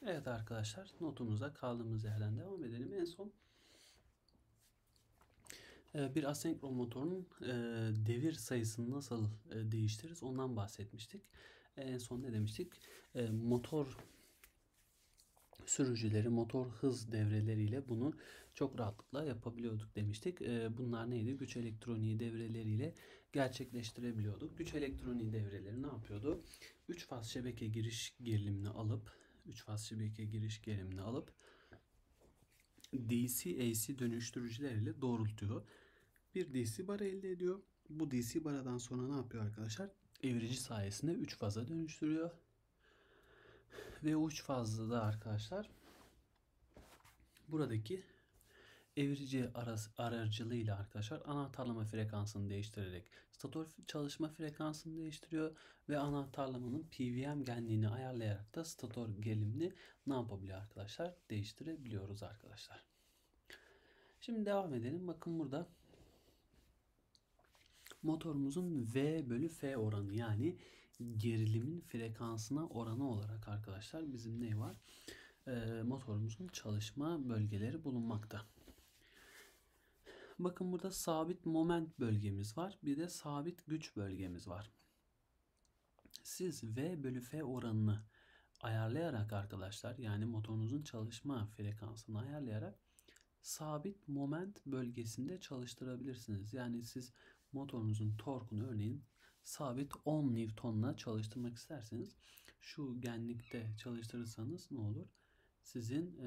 Evet arkadaşlar, notumuza kaldığımız yerden devam edelim. En son bir asenkron motorun devir sayısını nasıl değiştiririz ondan bahsetmiştik. En son ne demiştik? Motor sürücüleri, motor hız devreleriyle bunu çok rahatlıkla yapabiliyorduk demiştik. Bunlar neydi? Güç elektroniği devreleriyle gerçekleştirebiliyorduk. Güç elektroniği devreleri ne yapıyordu? 3 faz şebeke giriş gerilimini alıp DC-AC dönüştürücüler ile doğrultuyor. Bir DC bar elde ediyor. Bu DC baradan sonra ne yapıyor arkadaşlar? Evrici sayesinde 3 faza dönüştürüyor. Ve o 3 fazla da arkadaşlar buradaki evrici aracılığıyla arkadaşlar anahtarlama frekansını değiştirerek stator çalışma frekansını değiştiriyor ve anahtarlamanın PWM genliğini ayarlayarak da stator gerilimini ne yapabiliyor arkadaşlar? Değiştirebiliyoruz arkadaşlar. Şimdi devam edelim. Bakın burada motorumuzun V bölü F oranı, yani gerilimin frekansına oranı olarak arkadaşlar bizim ne var? Motorumuzun çalışma bölgeleri bulunmakta. Bakın burada sabit moment bölgemiz var. Bir de sabit güç bölgemiz var. Siz V bölü F oranını ayarlayarak arkadaşlar, yani motorunuzun çalışma frekansını ayarlayarak sabit moment bölgesinde çalıştırabilirsiniz. Yani siz motorunuzun torkunu örneğin sabit 10 Newton'la çalıştırmak isterseniz şu genlikte çalıştırırsanız ne olur? Sizin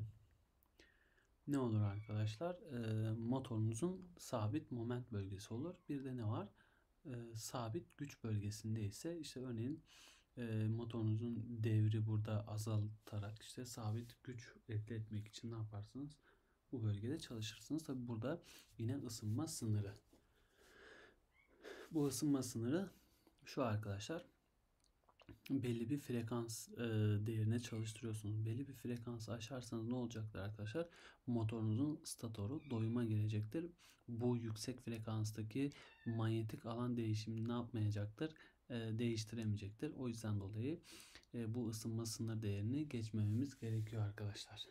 ne olur arkadaşlar? Motorunuzun sabit moment bölgesi olur. Bir de ne var? Sabit güç bölgesinde ise işte örneğin motorunuzun devri burada azaltarak işte sabit güç elde etmek için ne yaparsınız? Bu bölgede çalışırsınız. Tabi burada yine ısınma sınırı. Bu ısınma sınırı şu arkadaşlar. Belli bir frekans değerine çalıştırıyorsunuz. Belli bir frekansı aşarsanız ne olacaktır arkadaşlar? Motorunuzun statoru doyuma girecektir. Bu yüksek frekanstaki manyetik alan değişimini ne yapmayacaktır? Değiştiremeyecektir. O yüzden dolayı bu ısınma sınır değerini geçmememiz gerekiyor arkadaşlar.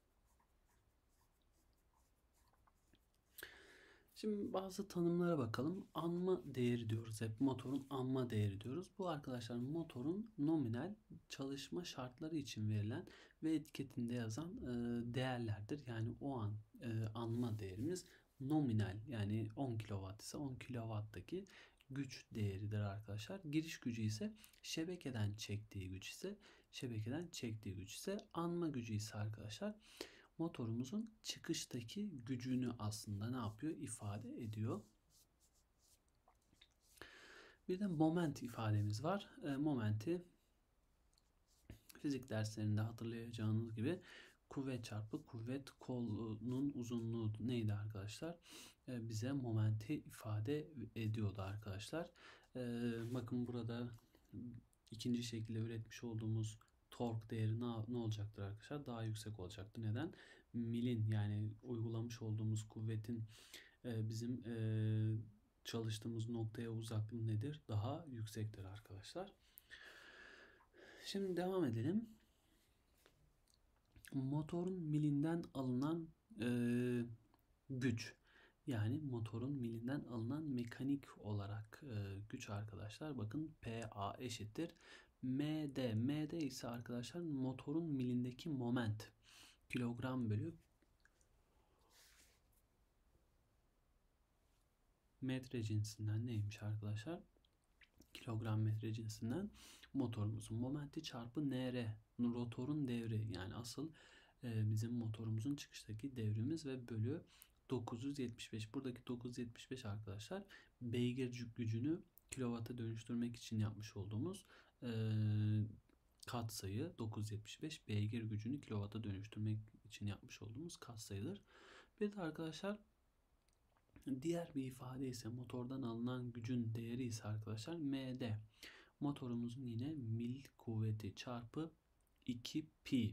Şimdi bazı tanımlara bakalım. Anma değeri diyoruz. Hep motorun anma değeri diyoruz. Bu arkadaşlar motorun nominal çalışma şartları için verilen ve etiketinde yazan değerlerdir. Yani o an anma değerimiz nominal, yani 10 kW ise 10 kW'daki güç değeridir arkadaşlar. Giriş gücü ise şebekeden çektiği güç ise anma gücü ise arkadaşlar motorumuzun çıkıştaki gücünü aslında ne yapıyor? İfade ediyor. Bir de moment ifademiz var. Momenti fizik derslerinde hatırlayacağınız gibi kuvvet çarpı kuvvet kolunun uzunluğu neydi arkadaşlar? Bize momenti ifade ediyordu arkadaşlar. Bakın burada ikinci şekilde üretmiş olduğumuz tork değeri ne olacaktır arkadaşlar? Daha yüksek olacaktır. Neden? Milin, yani uygulamış olduğumuz kuvvetin bizim çalıştığımız noktaya uzaklığı nedir? Daha yüksektir arkadaşlar. Şimdi devam edelim. Motorun milinden alınan güç. Yani motorun milinden alınan mekanik olarak güç arkadaşlar. Bakın PA eşittir MD. MD ise arkadaşlar motorun milindeki moment. Kilogram bölü metre cinsinden neymiş arkadaşlar? Kilogram metre cinsinden motorumuzun momenti çarpı NR, rotorun devri, yani asıl bizim motorumuzun çıkıştaki devrimiz ve bölü 975. Buradaki 975 arkadaşlar beygir gücünü kilovata dönüştürmek için yapmış olduğumuz katsayı. 975 beygir gücünü kilovata dönüştürmek için yapmış olduğumuz katsayıdır. Bir de arkadaşlar diğer bir ifade ise motordan alınan gücün değeri ise arkadaşlar MD. Motorumuzun yine mil kuvveti çarpı 2pi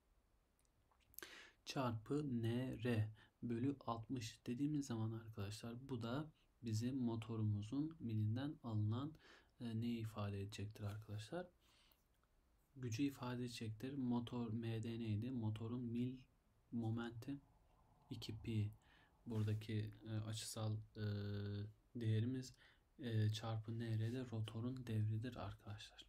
çarpı nr bölü 60 dediğimiz zaman arkadaşlar bu da bizim motorumuzun milinden alınan neyi ifade edecektir arkadaşlar? gücü ifade edecektir. Motor MD neydi? Motorun mil momenti 2pi. Buradaki açısal değerimiz çarpı nr de rotorun devridir arkadaşlar.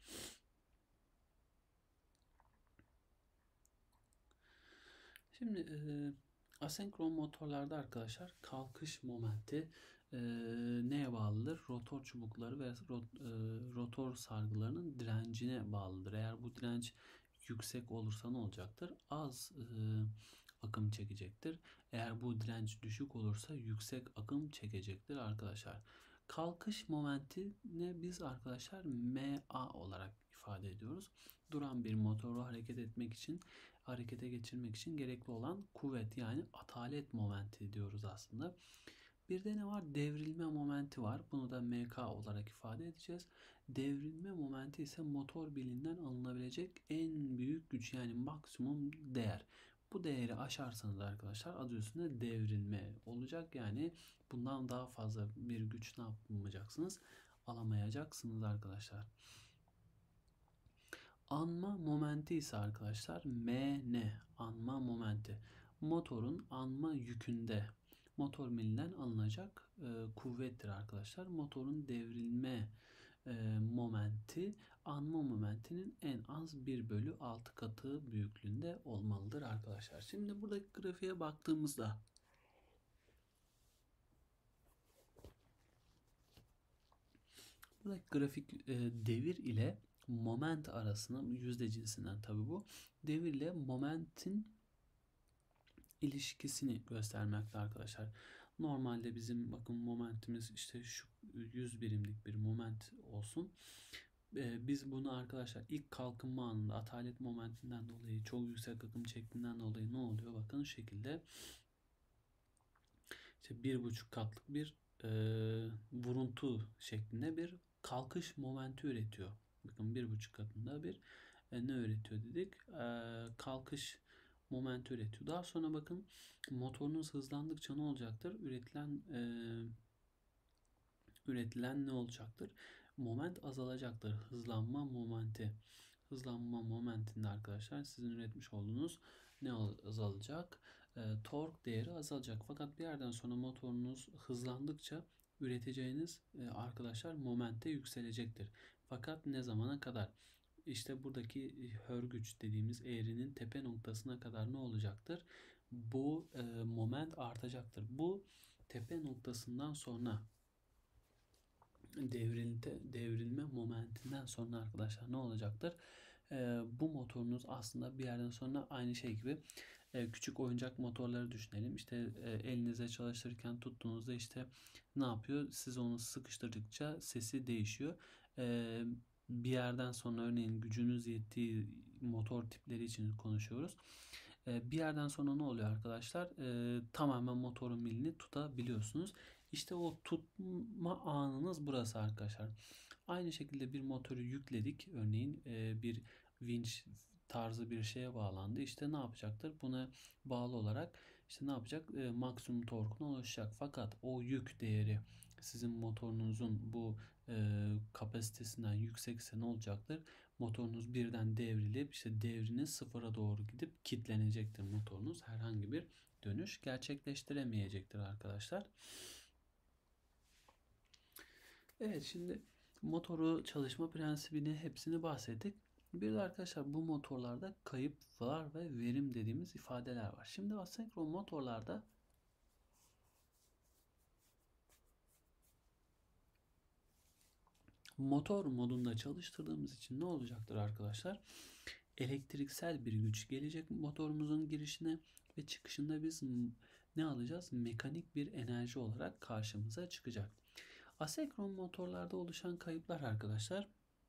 Şimdi asenkron motorlarda arkadaşlar kalkış momenti neye bağlıdır? Rotor çubukları ve rotor sargılarının direncine bağlıdır. Eğer bu direnç yüksek olursa ne olacaktır? Az akım çekecektir. Eğer bu direnç düşük olursa yüksek akım çekecektir arkadaşlar. Kalkış momentini biz arkadaşlar MA olarak ifade ediyoruz. Duran bir motoru harekete geçirmek için gerekli olan kuvvet, yani atalet momenti diyoruz aslında. Bir de ne var? Devrilme momenti var. Bunu da MK olarak ifade edeceğiz. Devrilme momenti ise motor bilinden alınabilecek en büyük güç, yani maksimum değer. Bu değeri aşarsanız arkadaşlar adı üstünde devrilme olacak. Yani bundan daha fazla bir güç ne yapmayacaksınız? Alamayacaksınız arkadaşlar. Anma momenti ise arkadaşlar MN, anma momenti. Motorun anma yükünde motor milinden alınacak kuvvettir arkadaşlar. Motorun devrilme momenti anma momentinin en az 1/6 katı büyüklüğünde olmalıdır arkadaşlar. Şimdi buradaki grafiğe baktığımızda buradaki grafik devir ile moment arasında, yüzde cinsinden tabi bu, devirle momentin ilişkisini göstermekte arkadaşlar. Normalde bizim bakın momentimiz işte şu 100 birimlik bir moment olsun. Biz bunu arkadaşlar ilk kalkınma anında atalet momentinden dolayı, çok yüksek akım çektiğinden dolayı ne oluyor? Bakın şu şekilde işte 1,5 katlık bir vuruntu şeklinde bir kalkış momenti üretiyor. Bakın 1,5 katında bir ne üretiyor dedik? Kalkış momenti üretiyor. Daha sonra bakın motorunuz hızlandıkça ne olacaktır? Üretilen ne olacaktır? Moment azalacaktır. Hızlanma momenti. Hızlanma momentinde arkadaşlar sizin üretmiş olduğunuz ne azalacak? Tork değeri azalacak. Fakat bir yerden sonra motorunuz hızlandıkça üreteceğiniz arkadaşlar momente yükselecektir. Fakat ne zamana kadar? İşte buradaki hörgüç dediğimiz eğrinin tepe noktasına kadar ne olacaktır? Bu moment artacaktır. Bu tepe noktasından sonra devrilme momentinden sonra arkadaşlar ne olacaktır? Bu motorunuz aslında bir yerden sonra aynı şey gibi küçük oyuncak motorları düşünelim. İşte elinize çalıştırırken tuttuğunuzda işte ne yapıyor? Siz onu sıkıştırdıkça sesi değişiyor. Bir yerden sonra örneğin gücünüz yettiği motor tipleri için konuşuyoruz. Bir yerden sonra ne oluyor arkadaşlar? Tamamen motorun milini tutabiliyorsunuz. İşte o tutma anınız burası arkadaşlar. Aynı şekilde bir motoru yükledik. Örneğin bir vinç tarzı bir şeye bağlandı. İşte ne yapacaktır? Buna bağlı olarak işte ne yapacak? Maksimum torkuna ulaşacak. Fakat o yük değeri sizin motorunuzun bu kapasitesinden yüksekse ne olacaktır? Motorunuz birden devrilip işte devrinin sıfıra doğru gidip kilitlenecektir motorunuz. Herhangi bir dönüş gerçekleştiremeyecektir arkadaşlar. Evet, şimdi motoru çalışma prensibini hepsini bahsettik. Bir de arkadaşlar bu motorlarda kayıplar ve verim dediğimiz ifadeler var. Şimdi asenkron motorlarda motor modunda çalıştırdığımız için ne olacaktır arkadaşlar? Elektriksel bir güç gelecek motorumuzun girişine ve çıkışında biz ne alacağız? Mekanik bir enerji olarak karşımıza çıkacak. Asenkron motorlarda oluşan kayıplar arkadaşlar.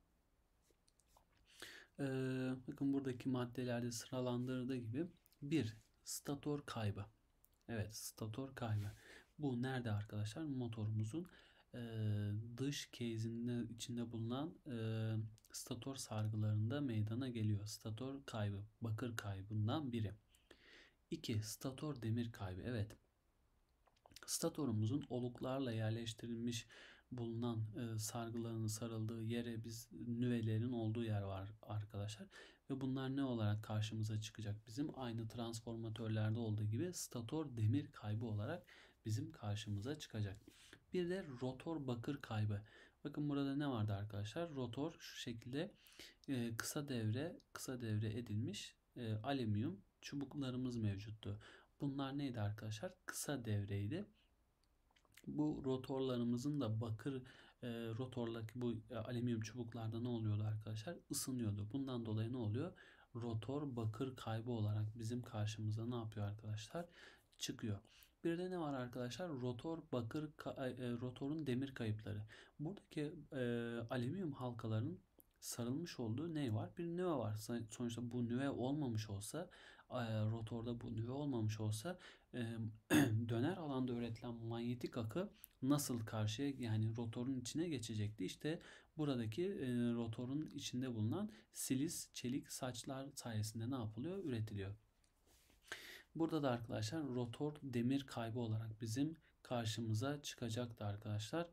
Bakın buradaki maddelerde sıralandırdığı gibi bir stator kaybı. Evet, stator kaybı. Bu nerede arkadaşlar? Motorumuzun dış case'inin içinde bulunan stator sargılarında meydana geliyor. Stator kaybı, bakır kaybından biri. 2. Stator demir kaybı. Evet. Statorumuzun oluklarla yerleştirilmiş bulunan sargıların sarıldığı yere biz nüvelerin olduğu yer var arkadaşlar. Ve bunlar ne olarak karşımıza çıkacak bizim? Aynı transformatörlerde olduğu gibi stator demir kaybı olarak bizim karşımıza çıkacak. Bir de rotor bakır kaybı. Bakın burada ne vardı arkadaşlar? Rotor şu şekilde kısa devre edilmiş alüminyum çubuklarımız mevcuttu. Bunlar neydi arkadaşlar? Kısa devreydi. Bu rotorlarımızın da bakır rotordaki bu alüminyum çubuklarda ne oluyordu arkadaşlar? Isınıyordu. Bundan dolayı ne oluyor? Rotor bakır kaybı olarak bizim karşımıza ne yapıyor arkadaşlar? Çıkıyor. Bir de ne var arkadaşlar? Rotorun demir kayıpları. Buradaki alüminyum halkaların sarılmış olduğu ne var? Bir nüve var. Sonuçta bu nüve olmamış olsa, rotorda bu nüve olmamış olsa döner alanda üretilen manyetik akı nasıl karşıya, yani rotorun içine geçecekti? İşte buradaki rotorun içinde bulunan silis çelik saçlar sayesinde ne yapılıyor? Üretiliyor. Burada da arkadaşlar rotor demir kaybı olarak bizim karşımıza çıkacaktı arkadaşlar.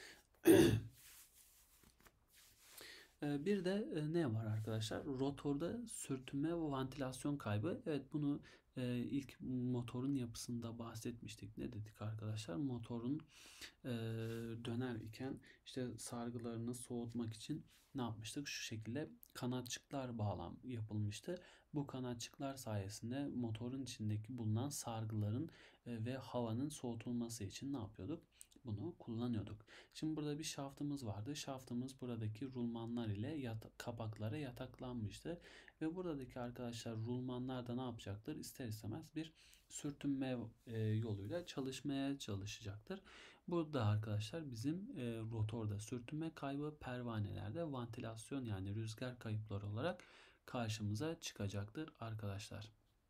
Bir de ne var arkadaşlar? Rotorda sürtünme ve vantilasyon kaybı. Evet, bunu ilk motorun yapısında bahsetmiştik. Ne dedik arkadaşlar? Motorun döner iken işte sargılarını soğutmak için ne yapmıştık? Şu şekilde kanatçıklar yapılmıştı. Bu kanatçıklar sayesinde motorun içindeki bulunan sargıların ve havanın soğutulması için ne yapıyorduk? Bunu kullanıyorduk. Şimdi burada bir şaftımız vardı. Şaftımız buradaki rulmanlar ile kapaklara yataklanmıştı. Ve buradaki arkadaşlar rulmanlar da ne yapacaktır? İster istemez bir sürtünme yoluyla çalışacaktır. Burada arkadaşlar bizim rotorda sürtünme kaybı, pervanelerde vantilasyon yani rüzgar kayıpları olarak karşımıza çıkacaktır arkadaşlar.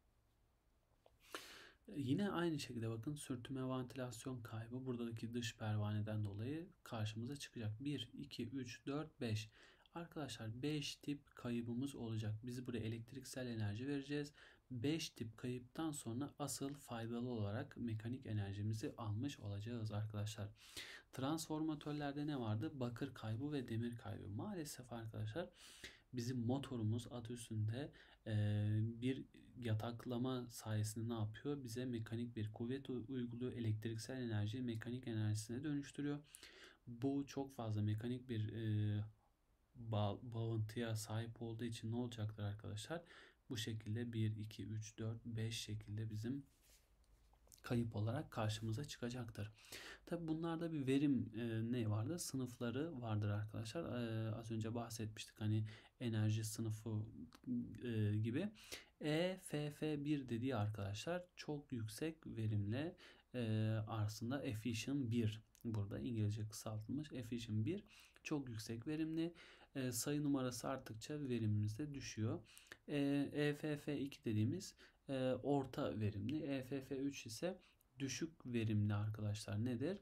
Yine aynı şekilde bakın, sürtünme vantilasyon kaybı buradaki dış pervaneden dolayı karşımıza çıkacak. 1, 2, 3, 4, 5. Arkadaşlar 5 tip kaybımız olacak. Biz buraya elektriksel enerji vereceğiz. 5 tip kayıptan sonra asıl faydalı olarak mekanik enerjimizi almış olacağız arkadaşlar. Transformatörlerde ne vardı? Bakır kaybı ve demir kaybı. Maalesef arkadaşlar bizim motorumuz adı üstünde bir yataklama sayesinde ne yapıyor? Bize mekanik bir kuvvet uyguluyor. Elektriksel enerjiyi mekanik enerjisine dönüştürüyor. Bu çok fazla mekanik bir bağıntıya sahip olduğu için ne olacaktır arkadaşlar? Bu şekilde 1, 2, 3, 4, 5 şekilde bizim kayıp olarak karşımıza çıkacaktır. Tabi bunlarda bir verim ne vardır? Sınıfları vardır arkadaşlar. Az önce bahsetmiştik hani enerji sınıfı gibi. EFF1 dediği arkadaşlar çok yüksek verimle aslında efficient 1. Burada İngilizce kısaltılmış efficient 1 çok yüksek verimli. Sayı numarası arttıkça verimimiz de düşüyor. EFF2 dediğimiz orta verimli. EFF3 ise düşük verimli arkadaşlar nedir?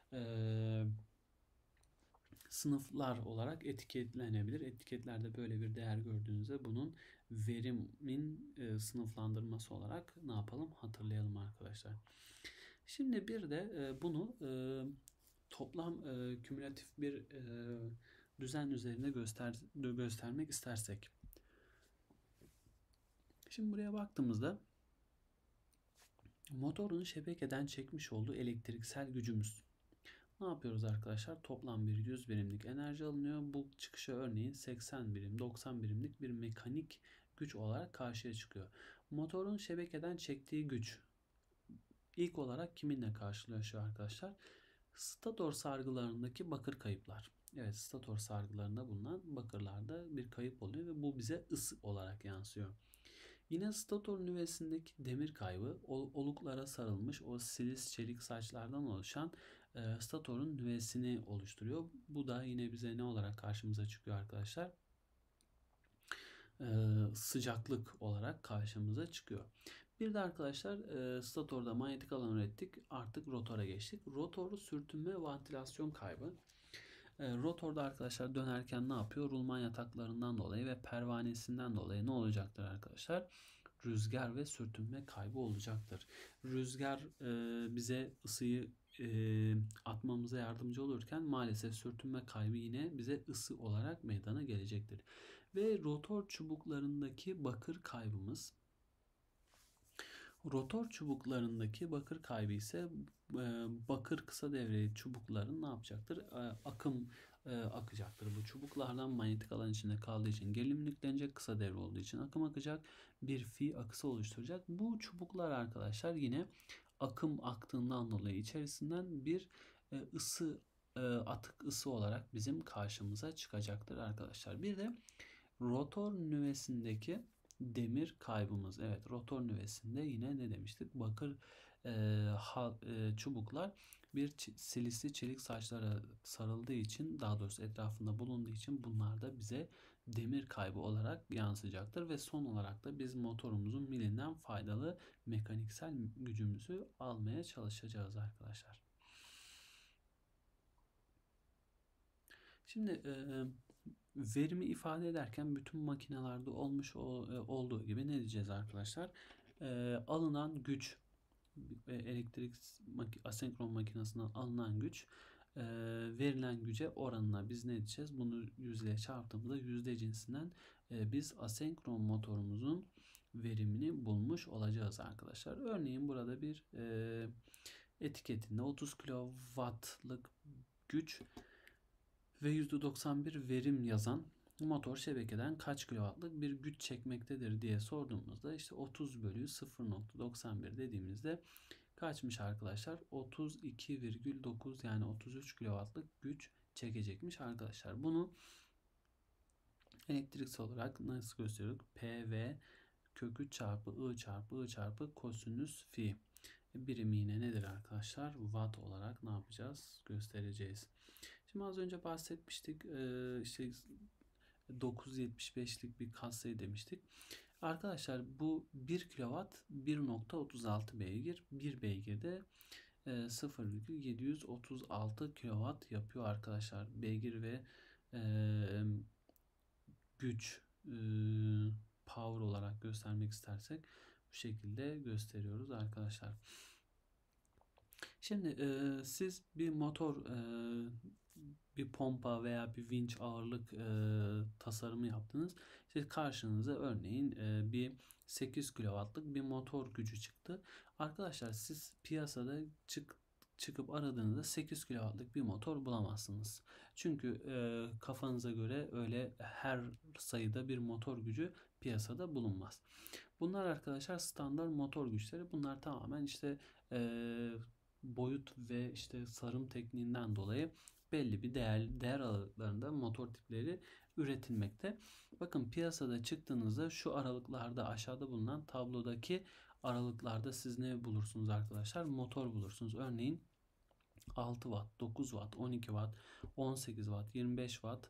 Sınıflar olarak etiketlenebilir. Etiketlerde böyle bir değer gördüğünüzde bunun verimin sınıflandırması olarak ne yapalım? Hatırlayalım arkadaşlar. Şimdi bir de bunu toplam kümülatif bir düzen üzerinde göstermek istersek. Şimdi buraya baktığımızda motorun şebekeden çekmiş olduğu elektriksel gücümüz. Ne yapıyoruz arkadaşlar? Toplam bir 100 birimlik enerji alınıyor. Bu çıkışa örneğin 80 birim, 90 birimlik bir mekanik güç olarak karşıya çıkıyor. Motorun şebekeden çektiği güç ilk olarak kiminle karşılaşıyor arkadaşlar? Stator sargılarındaki bakır kayıplar. Evet, stator sargılarında bulunan bakırlarda bir kayıp oluyor ve bu bize ısı olarak yansıyor. Yine stator nüvesindeki demir kaybı oluklara sarılmış o silis çelik saçlardan oluşan statorun nüvesini oluşturuyor. Bu da yine bize ne olarak karşımıza çıkıyor arkadaşlar? Sıcaklık olarak karşımıza çıkıyor. Bir de arkadaşlar statorda manyetik alan ürettik. Artık rotora geçtik. Rotor sürtünme vantilasyon kaybı. Rotorda arkadaşlar dönerken ne yapıyor? Rulman yataklarından dolayı ve pervanesinden dolayı ne olacaktır arkadaşlar? Rüzgar ve sürtünme kaybı olacaktır. Rüzgar bize ısıyı atmamıza yardımcı olurken maalesef sürtünme kaybı yine bize ısı olarak meydana gelecektir. Ve rotor çubuklarındaki bakır kaybımız. Rotor çubuklarındaki bakır kaybı ise bakır kısa devre çubukların ne yapacaktır? Akım akacaktır. Bu çubuklardan manyetik alan içinde kaldığı için gerilim yüklenecek, kısa devre olduğu için akım akacak. Bir fi akısı oluşturacak. Bu çubuklar arkadaşlar yine akım aktığından dolayı içerisinden bir ısı atık ısı olarak bizim karşımıza çıkacaktır arkadaşlar. Bir de rotor nüvesindeki demir kaybımız. Evet, rotor nüvesinde yine ne demiştik? Bakır çubuklar bir silisli çelik saçlara sarıldığı için, daha doğrusu etrafında bulunduğu için bunlar da bize demir kaybı olarak yansıyacaktır ve son olarak da biz motorumuzun milinden faydalı mekaniksel gücümüzü almaya çalışacağız arkadaşlar. Şimdi verimi ifade ederken bütün makinelerde olduğu gibi ne diyeceğiz arkadaşlar? Alınan güç, elektrik asenkron makinesinden alınan güç verilen güce oranına biz ne diyeceğiz? Bunu yüzdeyle çarptığımızda yüzde cinsinden biz asenkron motorumuzun verimini bulmuş olacağız arkadaşlar. Örneğin burada bir etiketinde 30 kW'lık güç ve %91 verim yazan motor şebekeden kaç kW'lık bir güç çekmektedir diye sorduğumuzda işte 30 bölü 0.91 dediğimizde kaçmış arkadaşlar? 32,9 yani 33 kW'lık güç çekecekmiş arkadaşlar. Bunu elektriksel olarak nasıl gösteriyoruz? PV kök 3 çarpı I çarpı I çarpı kosinüs fi. Birimi yine nedir arkadaşlar? Watt olarak ne yapacağız? Göstereceğiz. Şimdi az önce bahsetmiştik. İşte 975'lik bir katsayı demiştik. Arkadaşlar bu 1 kW 1.36 beygir. 1 beygir de 0,736 kW yapıyor arkadaşlar. Beygir ve güç power olarak göstermek istersek bu şekilde gösteriyoruz arkadaşlar. Şimdi siz bir motor, bir pompa veya bir vinç ağırlık tasarımı yaptınız. İşte karşınıza örneğin bir 8 kW'lık bir motor gücü çıktı. Arkadaşlar siz piyasada çıkıp aradığınızda 8 kW'lık bir motor bulamazsınız. Çünkü kafanıza göre öyle her sayıda bir motor gücü piyasada bulunmaz. Bunlar arkadaşlar standart motor güçleri. Bunlar tamamen işte boyut ve işte sarım tekniğinden dolayı belli bir değer aralıklarında motor tipleri üretilmekte. Bakın piyasada çıktığınızda şu aralıklarda aşağıda bulunan tablodaki aralıklarda siz ne bulursunuz arkadaşlar? Motor bulursunuz. Örneğin 6 watt, 9 watt, 12 watt, 18 watt, 25 watt,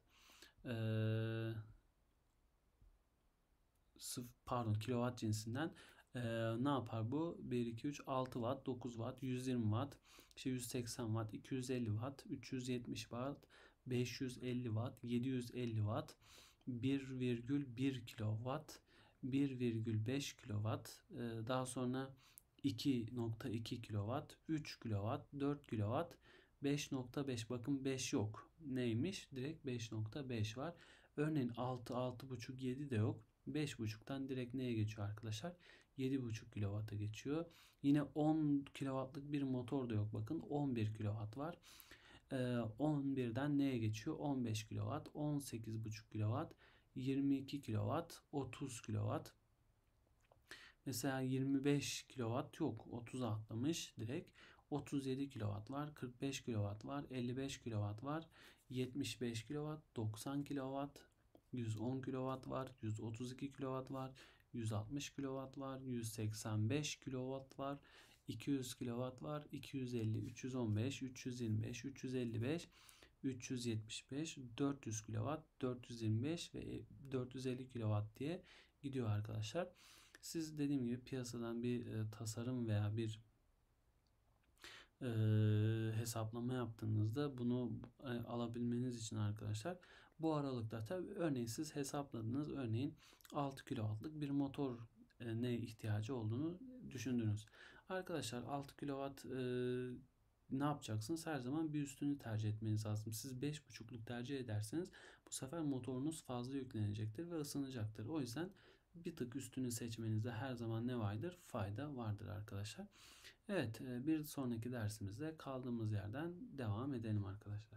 kilowatt cinsinden ne yapar bu? 1, 2, 3, 6 watt, 9 watt, 120 watt, işte 180 watt, 250 watt, 370 watt, 550 watt, 750 watt, 1,1 kilowatt, 1,5 kilowatt, daha sonra 2,2 kilowatt, 3 kilowatt, 4 kilowatt, 5,5. Bakın 5 yok. Neymiş? Direkt 5,5 var. Örneğin 6, 6,5, 7 de yok. 5,5'tan direkt neye geçiyor arkadaşlar? 7,5 kW'a geçiyor. Yine 10 kW'lık bir motor da yok. Bakın 11 kW var. 11'den neye geçiyor? 15 kW, 18,5 kW, 22 kW, 30 kW. Mesela 25 kW yok. 30'a atlamış direkt. 37 kW var, 45 kW var, 55 kW var, 75 kW, 90 kW, 110 kW var, 132 kW var, 160 kW var, 185 kW var, 200 kW var, 250, 315, 325, 355, 375, 400 kW, 425 ve 450 kW diye gidiyor arkadaşlar. Siz dediğim gibi piyasadan bir tasarım veya bir hesaplama yaptığınızda bunu alabilmeniz için arkadaşlar bu aralıkta tabi örneğin siz hesapladınız, örneğin 6 kW'lık bir motor ne ihtiyacı olduğunu düşündünüz. Arkadaşlar 6 kW ne yapacaksınız? Her zaman bir üstünü tercih etmeniz lazım. Siz 5.5'luk tercih ederseniz bu sefer motorunuz fazla yüklenecektir ve ısınacaktır. O yüzden bir tık üstünü seçmenizde her zaman ne vardır? Fayda vardır arkadaşlar. Evet, bir sonraki dersimizde kaldığımız yerden devam edelim arkadaşlar.